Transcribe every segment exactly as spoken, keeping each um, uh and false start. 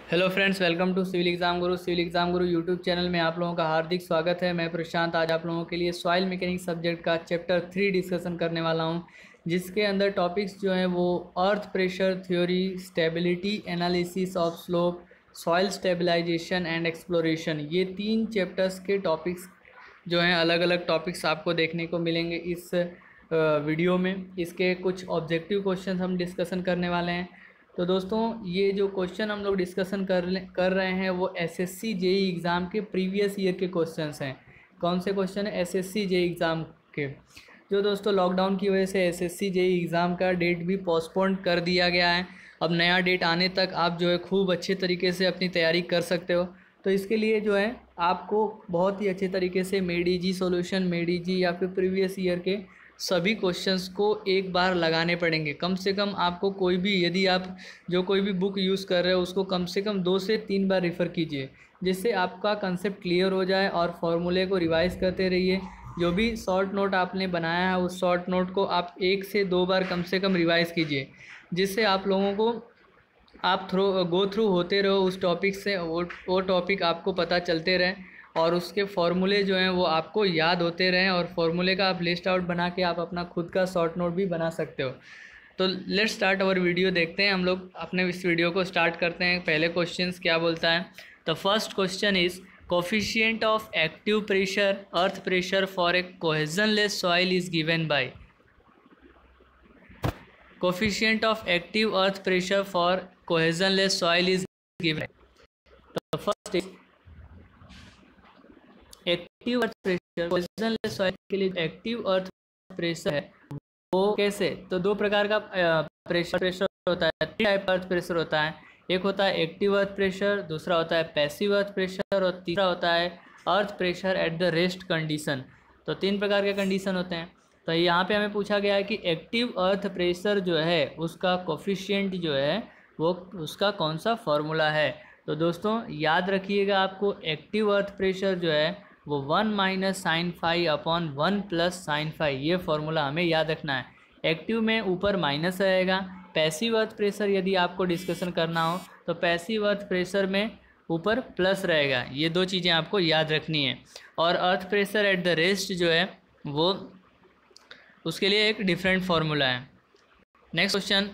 Hello friends, welcome to civil exam Guru. Civil exam Guru YouTube channel में आप लोगों का हार्दिक स्वागत है। मैं प्रशांत आज आप लोगों के लिए सॉइल मैकेनिक्स सब्जेक्ट का चैप्टर थ्री डिस्कशन करने वाला हूं, जिसके अंदर टॉपिक्स जो हैं वो earth pressure theory, stability analysis of slope, soil stabilization and exploration, ये तीन चैप्टर्स के टॉपिक्स जो हैं अलग अलग टॉपिक्स आपको देखने को मिलेंगे इस वीडियो में। इसके कुछ ऑब्जेक्टिव क्वेश्चन हम डिस्कशन करने वाले हैं। तो दोस्तों, ये जो क्वेश्चन हम लोग डिस्कशन कर कर रहे हैं वो एसएससी जेई एग्ज़ाम के प्रीवियस ईयर के क्वेश्चंस हैं। कौन से क्वेश्चन है? एसएससी जेई एग्ज़ाम के। जो दोस्तों लॉकडाउन की वजह से एसएससी जेई एग्ज़ाम का डेट भी पोस्टपोन कर दिया गया है। अब नया डेट आने तक आप जो है खूब अच्छे तरीके से अपनी तैयारी कर सकते हो। तो इसके लिए जो है आपको बहुत ही अच्छे तरीके से मेडीजी सॉल्यूशन, मेडीजी या फिर प्रीवियस ईयर के सभी क्वेश्चंस को एक बार लगाने पड़ेंगे। कम से कम आपको कोई भी, यदि आप जो कोई भी बुक यूज़ कर रहे हो उसको कम से कम दो से तीन बार रेफ़र कीजिए, जिससे आपका कंसेप्ट क्लियर हो जाए और फॉर्मूले को रिवाइज़ करते रहिए। जो भी शॉर्ट नोट आपने बनाया है उस शॉर्ट नोट को आप एक से दो बार कम से कम रिवाइज़ कीजिए, जिससे आप लोगों को आप थ्रो गो थ्रू होते रहो उस टॉपिक से, वो वो टॉपिक आपको पता चलते रहें और उसके फॉर्मूले जो हैं वो आपको याद होते रहें, और फॉर्मूले का आप लिस्ट आउट बना के आप अपना खुद का शॉर्ट नोट भी बना सकते हो। तो लेट्स स्टार्ट अवर वीडियो। देखते हैं हम लोग अपने इस वीडियो को स्टार्ट करते हैं। पहले क्वेश्चन क्या बोलता है? The first question is coefficient of active pressure earth pressure for a cohesionless soil is given by. Coefficient of active earth pressure for cohesionless soil is given. The first is active earth pressure cohesionless soil के लिए active earth pressure है वो कैसे? तो दो प्रकार का pressure pressure होता है, तीन टाइप का अर्थ प्रेशर होता है। एक होता है एक्टिव अर्थ प्रेशर, दूसरा होता है पैसिव अर्थ प्रेशर और तीसरा होता है earth pressure at the rest condition. तो तीन प्रकार के कंडीशन होते हैं। तो यहाँ पे हमें पूछा गया है कि एक्टिव अर्थ प्रेशर जो है उसका कोफिशिएंट जो है वो उसका कौन सा फॉर्मूला है। तो दोस्तों याद रखिएगा, आपको एक्टिव अर्थ प्रेशर जो है वो one minus sine five upon one plus sine five, ये फॉर्मूला हमें याद रखना है। एक्टिव में ऊपर माइनस रहेगा। पैसिव अर्थ प्रेशर यदि आपको डिस्कशन करना हो तो पैसिव अर्थ प्रेशर में ऊपर प्लस रहेगा। ये दो चीज़ें आपको याद रखनी है। और earth pressure at the rest जो है वो उसके लिए एक डिफरेंट फार्मूला है। नेक्स्ट क्वेश्चन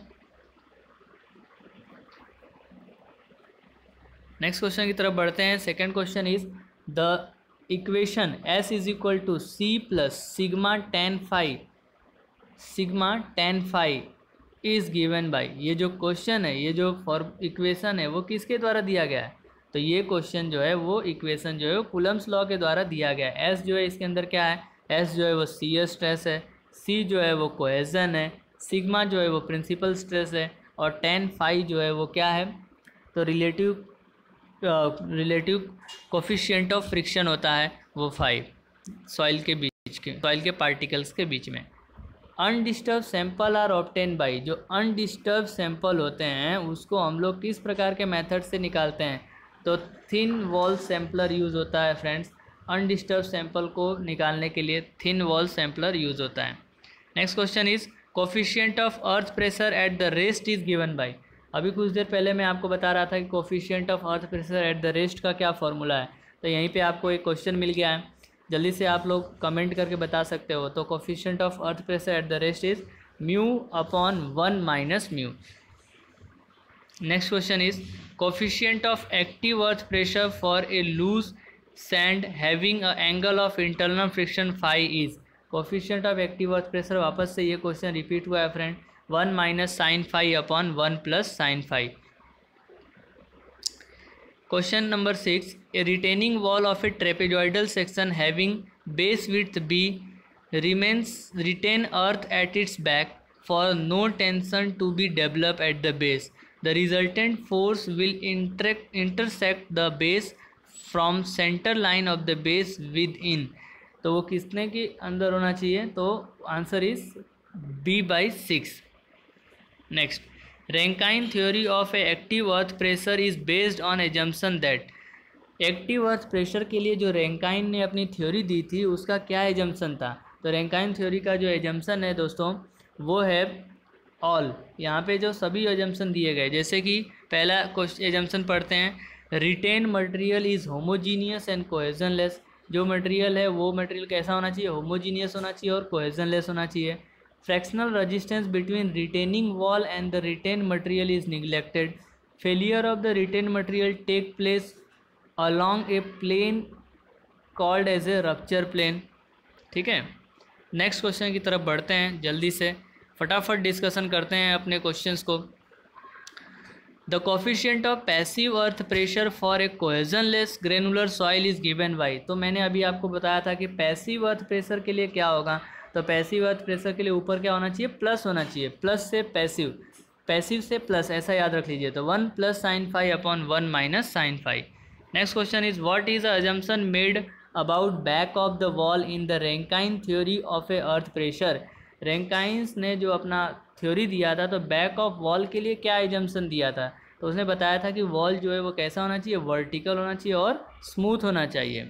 नेक्स्ट क्वेश्चन की तरफ बढ़ते हैं। Second question is the equation S is equal to C plus sigma ten five sigma ten five is given by. ये जो क्वेश्चन है, ये जो फॉर इक्वेशन है वो किसके द्वारा दिया गया है? तो ये क्वेश्चन जो है वो इक्वेशन जो है वो कूलम्स लॉ के द्वारा दिया गया है। S जो है इसके अंदर क्या है? S जो है वो शीयर स्ट्रेस है, C जो है वो कोहेजन है, सिग्मा जो है वो प्रिंसिपल स्ट्रेस है और टेन फाइव जो है वो क्या है? तो relative relative coefficient of friction होता है वो फाइव सॉइल के बीच के सॉइल के पार्टिकल्स के बीच में। Undisturb sample are obtain by. जो अनडिस्टर्ब सैंपल होते हैं उसको हम लोग किस प्रकार के मेथड से निकालते हैं? तो थिन वॉल सैंपलर यूज़ होता है फ्रेंड्स। अनडिस्टर्ब सैंपल को निकालने के लिए थिन वॉल सैंपलर यूज़ होता है। Next question is coefficient of earth pressure at the rest is given by. अभी कुछ देर पहले मैं आपको बता रहा था कि coefficient of earth pressure at the rest का क्या फॉर्मूला है। तो यहीं पे आपको एक क्वेश्चन मिल गया है, जल्दी से आप लोग कमेंट करके बता सकते हो। तो coefficient of earth pressure at the rest is mu upon one minus mu. Next question is coefficient of active earth pressure for a loose sand having a angle of internal friction five is. Coefficient of active earth pressure, वापस से ये question repeat हुआ है friend, one minus sine five upon one plus sine five. Question number six, a retaining wall of a trapezoidal section having base width B remains retain earth at its back for no tension to be develop at the base. The resultant force will intersect the base from centre line of the base within. तो वो किसने के अंदर होना चाहिए? तो answer is B by six. Next, Rankine theory of a active earth pressure is based on assumption that. Active earth pressure के लिए जो रैंकाइन ने अपनी थ्योरी दी थी उसका क्या एजम्पशन था? तो रैंकाइन थ्योरी का जो एजम्पशन है दोस्तों वो है ऑल, यहाँ पे जो सभी एजम्पशन दिए गए, जैसे कि पहला क्वेश्चन एजम्पशन पढ़ते हैं, retain material is homogeneous and cohesionless. जो मटेरियल है वो मटेरियल कैसा होना चाहिए, होमोजीनियस होना चाहिए और कोहेजनलेस होना चाहिए। Fractional resistance between retaining wall and the retain material is neglected. Failure of the retain material take place along a plane called as a rupture plane. ठीक है, नेक्स्ट क्वेश्चन की तरफ बढ़ते हैं, जल्दी से फटाफट डिस्कशन करते हैं अपने क्वेश्चंस को। The coefficient of passive earth pressure for a cohesionless granular soil is given by. तो मैंने अभी आपको बताया था कि पैसिव अर्थ प्रेशर के लिए क्या होगा, तो पैसिव अर्थ प्रेशर के लिए ऊपर क्या होना चाहिए, प्लस होना चाहिए, प्लस से पैसिव, पैसिव से प्लस, ऐसा याद रख लीजिए। तो one plus sine five upon one minus sine five. Next question is what is the assumption made about back of the wall in the Rankine theory of a earth pressure. Rankine's ने जो अपना theory दिया था, तो back of wall के लिए क्या assumption दिया था, तो उसने बताया था कि वॉल जो है वो कैसा होना चाहिए, वर्टिकल होना चाहिए और स्मूथ होना चाहिए।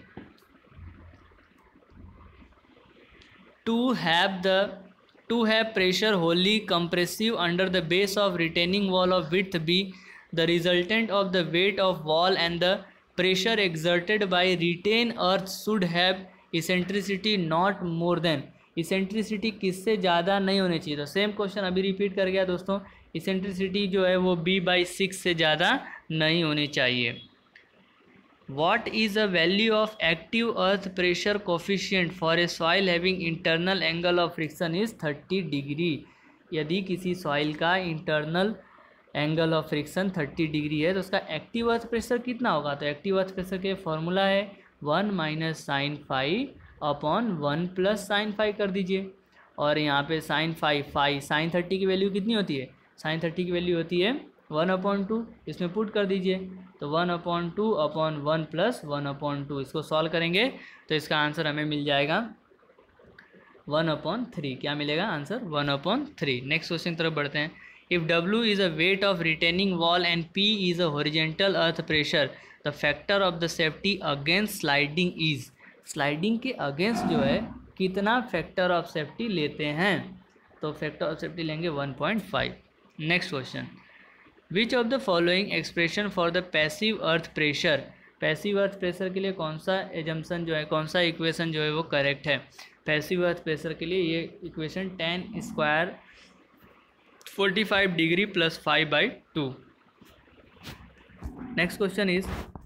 To have the to have pressure wholly compressive under the base of retaining wall of width B, the resultant of the weight of wall and the pressure exerted by retain earth should have eccentricity not more than. Eccentricity किससे ज़्यादा नहीं होनी चाहिए, तो same question अभी repeat कर गया दोस्तों, इसेंट्रिसिटी जो है वो बी बाई सिक्स से ज़्यादा नहीं होनी चाहिए। What is the value of active earth pressure coefficient for a soil having internal angle of friction is thirty degree. यदि किसी सॉइल का internal angle of friction thirty degree है तो उसका एक्टिव अर्थ प्रेशर कितना होगा, तो एक्टिव अर्थ प्रेशर के फॉर्मूला है one minus sine five upon one plus sine five कर दीजिए। और यहाँ पे sine five five sine thirty की वैल्यू कितनी होती है, साइन थर्टी की वैल्यू होती है वन अपॉन टू, इसमें पुट कर दीजिए। तो one upon two upon one plus one upon two, इसको सॉल्व करेंगे तो इसका आंसर हमें मिल जाएगा वन अपॉन थ्री। क्या मिलेगा answer, one upon three. Next question तरफ बढ़ते हैं। If W is a weight of retaining wall and P is a horizontal earth pressure, the factor of the safety against sliding is. Sliding के against जो है कितना factor of safety लेते हैं, तो फैक्टर ऑफ सेफ्टी लेंगे one point five. Next question, which of the following expression for the passive earth pressure. Passive earth pressure के लिए कौन सा एजम्पशन जो है, कौन सा इक्वेशन जो है वो करेक्ट है। पैसिव अर्थ प्रेशर के लिए ये equation tan square forty five degree plus five by two. Next question is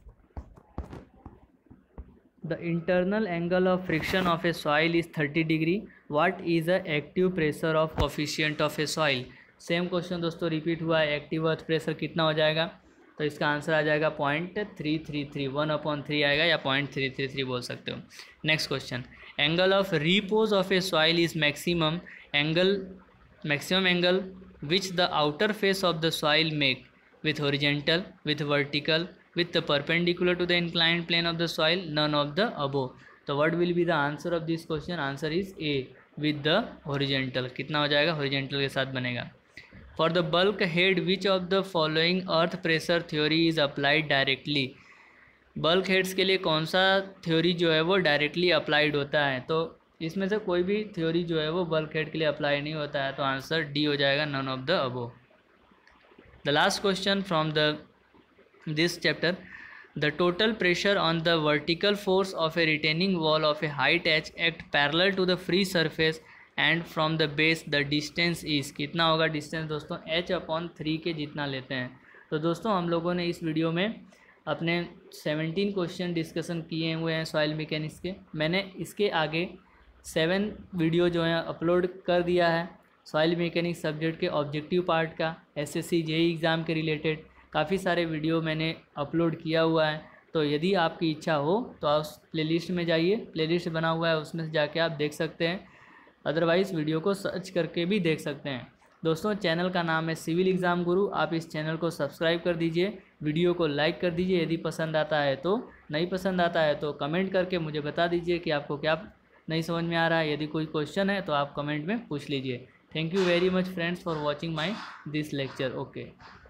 the internal angle of friction of a soil is thirty degree, what is the active pressure of coefficient of a soil. Same question दोस्तों repeat हुआ है, active earth pressure कितना हो जाएगा, तो इसका answer आ जाएगा point three three three, one upon three आएगा या पॉइंट थ्री थ्री थ्री बोल सकते हो। Next question, angle of repose of a soil is maximum angle maximum angle which the outer face of the soil make with horizontal, with vertical, with the perpendicular to the inclined plane of the soil, none of the above. So what will be the answer of this question? Answer is A, with the horizontal. कितना हो जाएगा, horizontal के साथ बनेगा। For the bulk head, which of the following earth pressure theory is applied directly? Bulkheads के लिए कौन सा थ्योरी जो है वो डायरेक्टली अप्लाइड होता है, तो इसमें से कोई भी थ्योरी जो है वो बल्क हेड के लिए अप्लाई नहीं होता है, तो आंसर डी हो जाएगा, none of the above. The last question from the this chapter, the total pressure on the vertical force of a retaining wall of a height H act parallel to the free surface and from the base the distance is. कितना होगा distance दोस्तों, H upon three के जितना लेते हैं। तो दोस्तों हम लोगों ने इस वीडियो में अपने सेवनटीन क्वेश्चन डिस्कशन किए हुए हैं सॉइल मैकेनिक्स के। मैंने इसके आगे सेवन वीडियो जो है अपलोड कर दिया है सॉइल मैकेनिक्स सब्जेक्ट के ऑब्जेक्टिव पार्ट का, एसएससी जेईई एग्ज़ाम के रिलेटेड काफ़ी सारे वीडियो मैंने अपलोड किया हुआ है। तो यदि आपकी इच्छा हो तो आप उस प्लेलिस्ट में जाइए, प्लेलिस्ट बना हुआ है उसमें से जाके आप देख सकते हैं, अदरवाइज़ वीडियो को सर्च करके भी देख सकते हैं। दोस्तों चैनल का नाम है सिविल एग्ज़ाम गुरु, आप इस चैनल को सब्सक्राइब कर दीजिए, वीडियो को लाइक कर दीजिए यदि पसंद आता है तो, नहीं पसंद आता है तो कमेंट करके मुझे बता दीजिए कि आपको क्या नहीं समझ में आ रहा है। यदि कोई क्वेश्चन है तो आप कमेंट में पूछ लीजिए। Thank you very much friends for watching my this lecture. Okay.